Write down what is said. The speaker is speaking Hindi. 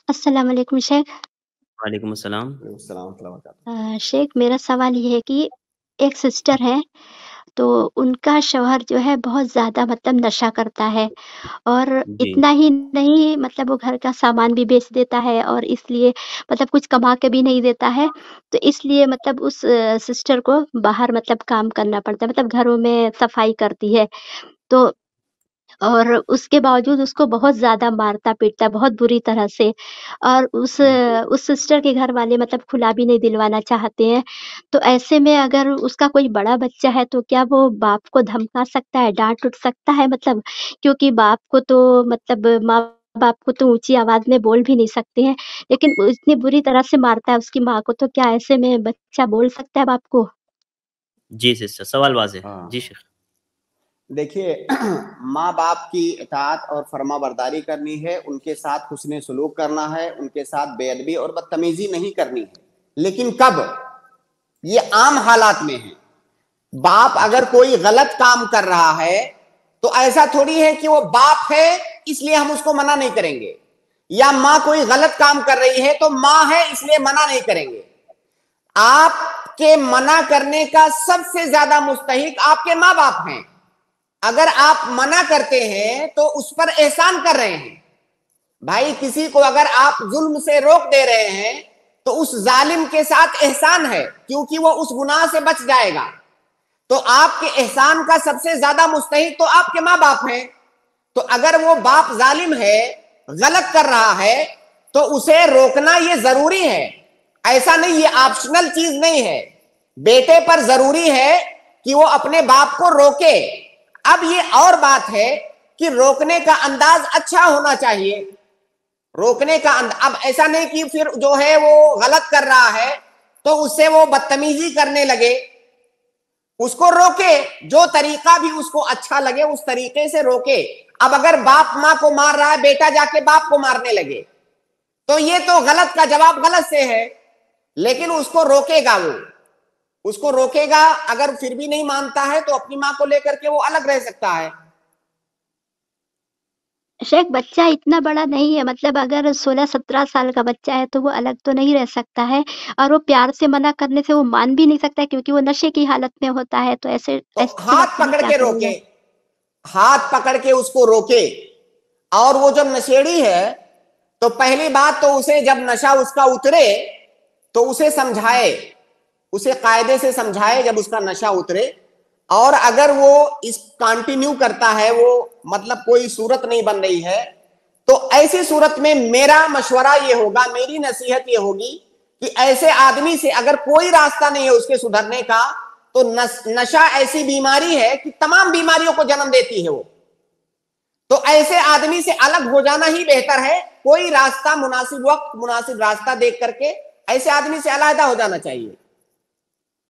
अस्सलाम वालेकुम शेख। वालेकुम अस्सलाम। शेख मेरा सवाल ये है कि एक सिस्टर है, तो उनका शौहर जो है बहुत ज़्यादा मतलब नशा करता है और जी, इतना ही नहीं मतलब वो घर का सामान भी बेच देता है और इसलिए मतलब कुछ कमा के भी नहीं देता है, तो इसलिए मतलब उस सिस्टर को बाहर मतलब काम करना पड़ता है, मतलब घरों में सफाई करती है। तो और उसके बावजूद उसको बहुत ज़्यादा मारता-पीटता है, बहुत बुरी तरह से और उस सिस्टर के घर वाले मतलब खुला भी नहीं दिलवाना चाहते हैं। तो ऐसे में अगर उसका कोई बड़ा बच्चा है, तो क्या वो बाप को धमका सकता है, डाँट-उठ सकता है मतलब? क्योंकि बाप को तो मतलब माँ-बाप को तो ऊँची आवाज़ में बोल भी नहीं सकते हैं, लेकिन वो इतनी बुरी तरह से मारता है उसकी माँ को, तो क्या ऐसे में बच्चा बोल सकता है बाप को? जी सिस्टर सवाल वाज़िह है। हाँ, जी शेख। देखिए माँ-बाप की इताअत और फर्माबरदारी करनी है, उनके साथ हुस्न सलूक करना है, उनके साथ बेअदबी और बदतमीज़ी नहीं करनी है। लेकिन कब? ये आम हालात में है। बाप अगर जी, कोई गलत काम कर रहा है, तो ऐसा थोड़ी है कि वो बाप है, इसलिए हम उसको मना नहीं करेंगे। या माँ कोई गलत काम कर रही है, तो माँ है इसलिए मना नहीं करेंगे। आपके मना करने का सबसे ज्यादा मुस्तहिक आपके माँ बाप हैं। अगर आप मना करते हैं तो उस पर एहसान कर रहे हैं। भाई किसी को अगर आप जुल्म से रोक दे रहे हैं तो उस जालिम के साथ एहसान है, क्योंकि वो उस गुनाह से बच जाएगा। तो आपके एहसान का सबसे ज्यादा मुस्तहिक तो आपके माँ बाप हैं। तो अगर वो बाप जालिम है, गलत कर रहा है, तो उसे रोकना ये जरूरी है। ऐसा नहीं, ये ऑप्शनल चीज नहीं है। बेटे पर जरूरी है कि वो अपने बाप को रोके। अब ये और बात है कि रोकने का अंदाज अच्छा होना चाहिए। रोकने का अब ऐसा नहीं कि फिर जो है वो गलत कर रहा है तो उससे वो बदतमीजी करने लगे। उसको रोके, जो तरीका भी उसको अच्छा लगे उस तरीके से रोके। अब अगर बाप माँ को मार रहा है, बेटा जाके बाप को मारने लगे, तो ये तो गलत का जवाब गलत से है। लेकिन उसको रोकेगा, वो उसको रोकेगा। अगर फिर भी नहीं मानता है तो अपनी माँ को लेकर के वो अलग रह सकता है। शेख बच्चा इतना बड़ा नहीं है मतलब अगर 16-17 साल का बच्चा है तो वो अलग तो नहीं रह सकता है और वो प्यार से मना करने से वो मान भी नहीं सकता है क्योंकि वो नशे की हालत में होता है, तो ऐसे तो ऐसे हाथ वक़्त में पकड़ क्या के रोके, करेगा? हाथ पकड़ के उसको रोके। और वो जब नशेड़ी है तो पहली बात तो उसे जब नशा उसका उतरे तो उसे समझाए, उसे कायदे से समझाए जब उसका नशा उतरे। और अगर वो इस कंटिन्यू करता है, वो मतलब कोई सूरत नहीं बन रही है, तो ऐसी सूरत में मेरा मशवरा ये होगा, मेरी नसीहत ये होगी कि ऐसे आदमी से अगर कोई रास्ता नहीं है उसके सुधरने का, तो नशा ऐसी बीमारी है कि तमाम बीमारियों को जन्म देती है वो। तो ऐसे आदमी से अलग हो जाना ही बेहतर है। कोई रास्ता, मुनासिब वक्त, मुनासिब रास्ता देख करके ऐसे आदमी से अलहदा हो जाना चाहिए।